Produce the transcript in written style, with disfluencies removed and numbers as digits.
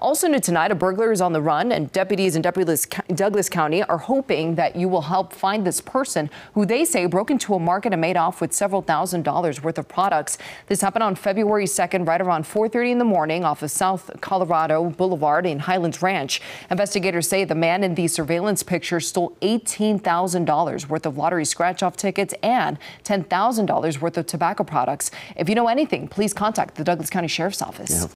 Also new tonight, a burglar is on the run, and deputies in Douglas County are hoping that you will help find this person who they say broke into a market and made off with several $1,000s worth of products. This happened on February 2nd, right around 4:30 in the morning off of South Colorado Boulevard in Highlands Ranch. Investigators say the man in the surveillance picture stole $18,000 worth of lottery scratch-off tickets and $10,000 worth of tobacco products. If you know anything, please contact the Douglas County Sheriff's Office.